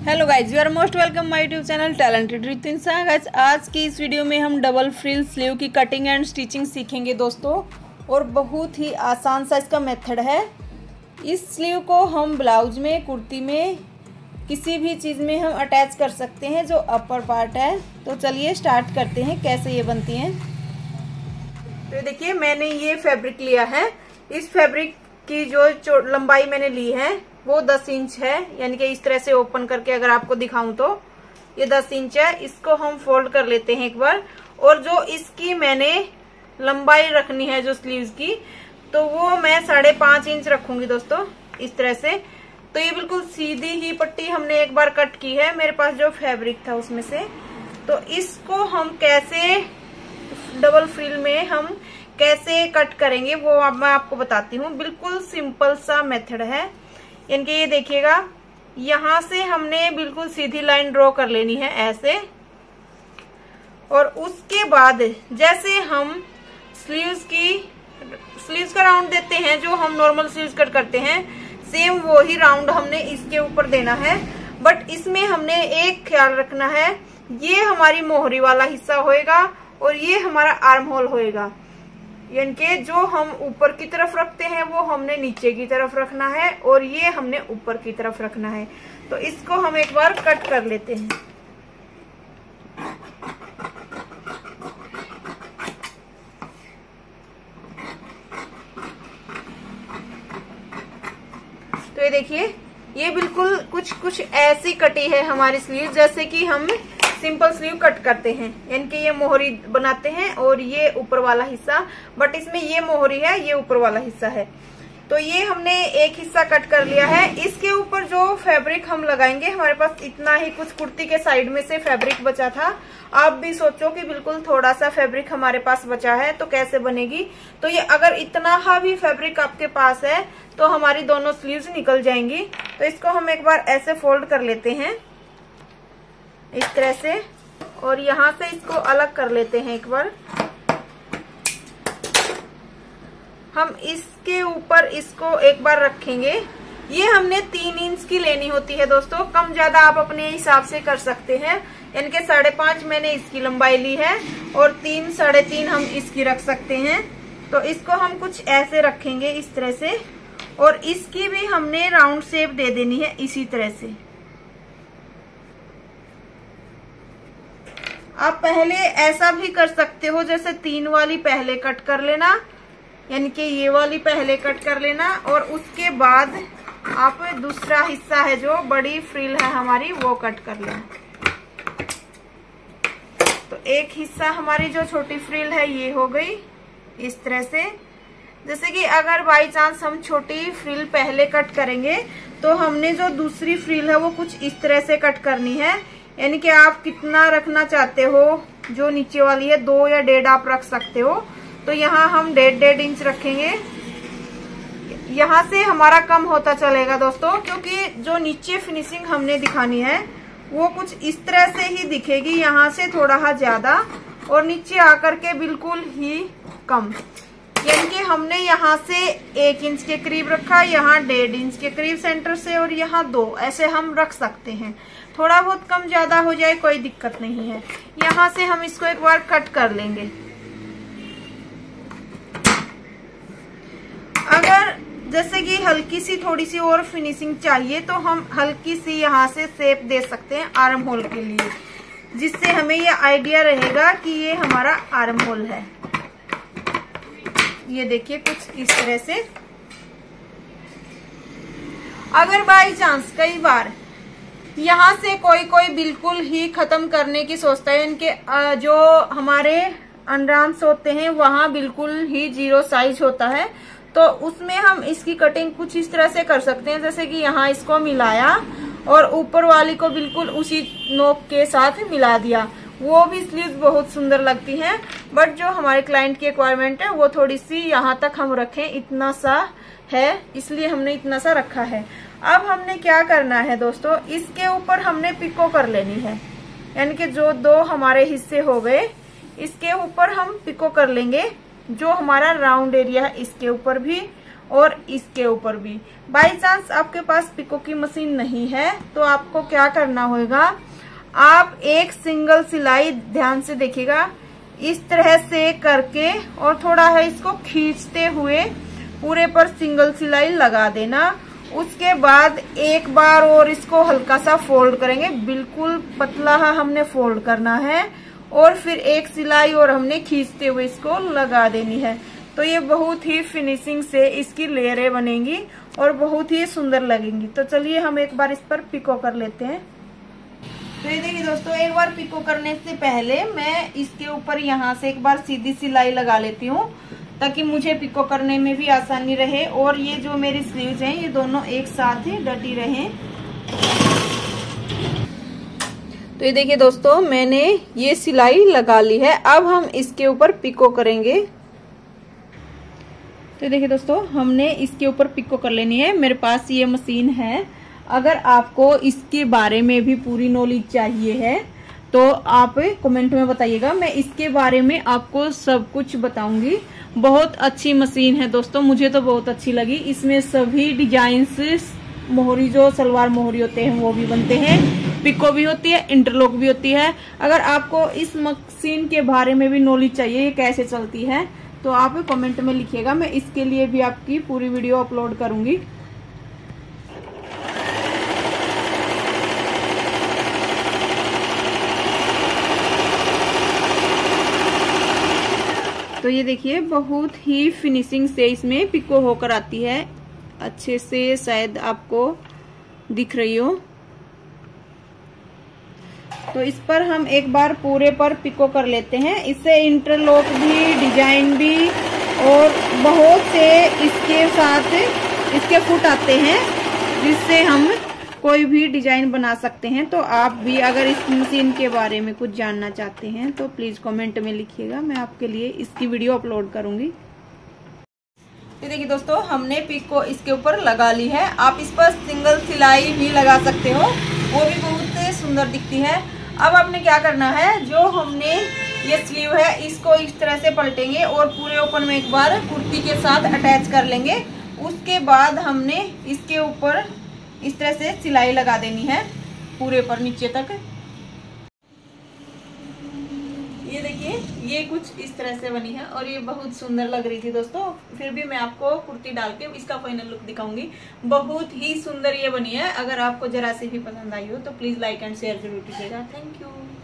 Hello guys, you are most welcome my YouTube channel talented with Insa. Guys, आज की इस video में हम डबल फ्रिल स्लीव की कटिंग एंड स्टिचिंग सीखेंगे दोस्तों, और बहुत ही आसान सा इसका मेथड है। इस स्लीव को हम ब्लाउज में, कुर्ती में, किसी भी चीज़ में हम अटैच कर सकते हैं जो अपर पार्ट है। तो चलिए स्टार्ट करते हैं कैसे ये बनती हैं। तो देखिए, मैंने ये फैब्रिक लिया है। इस फैब्रिक की जो लंबाई मैंने ली है वो 10 इंच है, यानी कि इस तरह से ओपन करके अगर आपको दिखाऊं तो ये 10 इंच है। इसको हम फोल्ड कर लेते हैं एक बार, और जो इसकी मैंने लंबाई रखनी है जो स्लीव्स की, तो वो मैं 5.5 इंच रखूंगी दोस्तों, इस तरह से। तो ये बिल्कुल सीधी ही पट्टी हमने एक बार कट की है मेरे पास जो फैब्रिक था उसमें से। तो इसको हम कैसे डबल फ्रिल में हम कैसे कट करेंगे वो अब मैं आपको बताती हूँ। बिल्कुल सिंपल सा मेथड है। यानी ये देखिएगा, यहाँ से हमने बिल्कुल सीधी लाइन ड्रॉ कर लेनी है ऐसे, और उसके बाद जैसे हम स्लीव्स का राउंड देते हैं जो हम नॉर्मल स्लीव्स कट करते हैं, सेम वो ही राउंड हमने इसके ऊपर देना है। बट इसमें हमने एक ख्याल रखना है, ये हमारी मोहरी वाला हिस्सा होएगा और ये हमारा आर्म होल होएगा। यानी कि जो हम ऊपर की तरफ रखते हैं वो हमने नीचे की तरफ रखना है, और ये हमने ऊपर की तरफ रखना है। तो इसको हम एक बार कट कर लेते हैं। तो ये देखिए, ये बिल्कुल कुछ ऐसी कटी है हमारी स्लीव, जैसे कि हम सिंपल स्लीव कट करते हैं। यानी कि ये मोहरी बनाते हैं और ये ऊपर वाला हिस्सा, बट इसमें ये मोहरी है, ये ऊपर वाला हिस्सा है। तो ये हमने एक हिस्सा कट कर लिया है। इसके ऊपर जो फैब्रिक हम लगाएंगे, हमारे पास इतना ही कुछ कुर्ती के साइड में से फैब्रिक बचा था। आप भी सोचो कि बिल्कुल थोड़ा सा फैब्रिक हमारे पास बचा है तो कैसे बनेगी। तो ये अगर इतना भी फैब्रिक आपके पास है तो हमारी दोनों स्लीव्स निकल जाएंगी। तो इसको हम एक बार ऐसे फोल्ड कर लेते हैं इस तरह से, और यहाँ से इसको अलग कर लेते हैं एक बार। हम इसके ऊपर इसको एक बार रखेंगे। ये हमने 3 इंच की लेनी होती है दोस्तों, कम ज्यादा आप अपने हिसाब से कर सकते हैं। यानी कि 5.5 मैंने इसकी लंबाई ली है और 3, 3.5 हम इसकी रख सकते हैं। तो इसको हम कुछ ऐसे रखेंगे इस तरह से, और इसकी भी हमने राउंड शेप दे देनी है इसी तरह से। आप पहले ऐसा भी कर सकते हो, जैसे 3 वाली पहले कट कर लेना, यानी कि ये वाली पहले कट कर लेना, और उसके बाद आप दूसरा हिस्सा है जो बड़ी फ्रिल है हमारी वो कट कर लेना। तो एक हिस्सा हमारी जो छोटी फ्रिल है ये हो गई इस तरह से। जैसे कि अगर बाई चांस हम छोटी फ्रिल पहले कट करेंगे तो हमने जो दूसरी फ्रिल है वो कुछ इस तरह से कट करनी है। यानी कि आप कितना रखना चाहते हो, जो नीचे वाली है 2 या 1.5 आप रख सकते हो। तो यहाँ हम 1.5 इंच रखेंगे। यहाँ से हमारा कम होता चलेगा दोस्तों, क्योंकि जो नीचे फिनिशिंग हमने दिखानी है वो कुछ इस तरह से ही दिखेगी, यहाँ से थोड़ा ज्यादा और नीचे आकर के बिल्कुल ही कम। यानी कि हमने यहाँ से 1 इंच के करीब रखा, यहाँ 1.5 इंच के करीब सेंटर से, और यहाँ 2, ऐसे हम रख सकते हैं। थोड़ा बहुत कम ज्यादा हो जाए कोई दिक्कत नहीं है। यहाँ से हम इसको एक बार कट कर लेंगे। अगर जैसे कि हल्की सी थोड़ी सी और फिनिशिंग चाहिए तो हम हल्की सी यहाँ से शेप दे सकते हैं आर्म होल के लिए, जिससे हमें ये आइडिया रहेगा कि ये हमारा आर्म होल है। ये देखिए कुछ इस तरह से। अगर बाई चांस कई बार यहाँ से कोई बिल्कुल ही खत्म करने की सोचता है, इनके जो हमारे अंडरआर्म्स होते हैं वहां बिल्कुल ही 0 साइज होता है, तो उसमें हम इसकी कटिंग कुछ इस तरह से कर सकते हैं। जैसे कि यहाँ इसको मिलाया और ऊपर वाली को बिल्कुल उसी नोक के साथ मिला दिया, वो भी स्लीव्स बहुत सुंदर लगती हैं। बट जो हमारे क्लाइंट की रिक्वायरमेंट है वो थोड़ी सी यहाँ तक हम रखें, इतना सा है, इसलिए हमने इतना सा रखा है। अब हमने क्या करना है दोस्तों, इसके ऊपर हमने पिको कर लेनी है। यानी कि जो 2 हमारे हिस्से हो गए, इसके ऊपर हम पिको कर लेंगे। जो हमारा राउंड एरिया है इसके ऊपर भी, और इसके ऊपर भी। बाई चांस आपके पास पिको की मशीन नहीं है तो आपको क्या करना होगा, आप एक सिंगल सिलाई ध्यान से देखिएगा, इस तरह से करके और थोड़ा है इसको खींचते हुए पूरे पर सिंगल सिलाई लगा देना। उसके बाद एक बार और इसको हल्का सा फोल्ड करेंगे, बिल्कुल पतला हमने फोल्ड करना है, और फिर एक सिलाई और हमने खींचते हुए इसको लगा देनी है। तो ये बहुत ही फिनिशिंग से इसकी लेयरें बनेंगी और बहुत ही सुंदर लगेंगी। तो चलिए हम एक बार इस पर पिको कर लेते हैं। तो ये देखिए दोस्तों, एक बार पिको करने से पहले मैं इसके ऊपर यहाँ से एक बार सीधी सिलाई लगा लेती हूँ ताकि मुझे पिको करने में भी आसानी रहे और ये जो मेरी स्लीव्स हैं ये दोनों एक साथ ही डटी रहें। तो ये देखिए दोस्तों, मैंने ये सिलाई लगा ली है। अब हम इसके ऊपर पिको करेंगे। तो देखिए दोस्तों, हमने इसके ऊपर पिको कर लेनी है। मेरे पास ये मशीन है। अगर आपको इसके बारे में भी पूरी नॉलेज चाहिए है तो आप कमेंट में बताइएगा, मैं इसके बारे में आपको सब कुछ बताऊंगी। बहुत अच्छी मशीन है दोस्तों, मुझे तो बहुत अच्छी लगी। इसमें सभी डिजाइन्स, मोहरी जो सलवार मोहरी होते हैं वो भी बनते हैं, पिको भी होती है, इंटरलॉक भी होती है। अगर आपको इस मशीन के बारे में भी नॉलेज चाहिए, ये कैसे चलती है, तो आप कमेंट में लिखिएगा, मैं इसके लिए भी आपकी पूरी वीडियो अपलोड करूंगी। तो ये देखिए, बहुत ही फिनिशिंग से इसमें पिको होकर आती है। अच्छे से शायद आपको दिख रही हो। तो इस पर हम एक बार पूरे पर पिको कर लेते हैं। इससे इंटरलॉक भी, डिजाइन भी और बहुत से इसके साथ इसके फुट आते हैं जिससे हम कोई भी डिजाइन बना सकते हैं। तो आप भी अगर इस मशीन के बारे में कुछ जानना चाहते हैं तो प्लीज कमेंट में लिखिएगा, मैं आपके लिए इसकी वीडियो अपलोड करूंगी। तो देखिए दोस्तों, हमने पिको इसके ऊपर लगा ली है। आप इस पर सिंगल सिलाई भी लगा सकते हो, वो भी बहुत सुंदर दिखती है। अब आपने क्या करना है, जो हमने ये स्लीव है इसको इस तरह से पलटेंगे और पूरे ओपन में एक बार कुर्ती के साथ अटैच कर लेंगे। उसके बाद हमने इसके ऊपर इस तरह से सिलाई लगा देनी है पूरे पर नीचे तक। ये देखिए, ये कुछ इस तरह से बनी है और ये बहुत सुंदर लग रही थी दोस्तों। फिर भी मैं आपको कुर्ती डाल के इसका फाइनल लुक दिखाऊंगी। बहुत ही सुंदर ये बनी है। अगर आपको जरा से भी पसंद आई हो तो प्लीज लाइक एंड शेयर जरूर कीजिएगा। Thank you.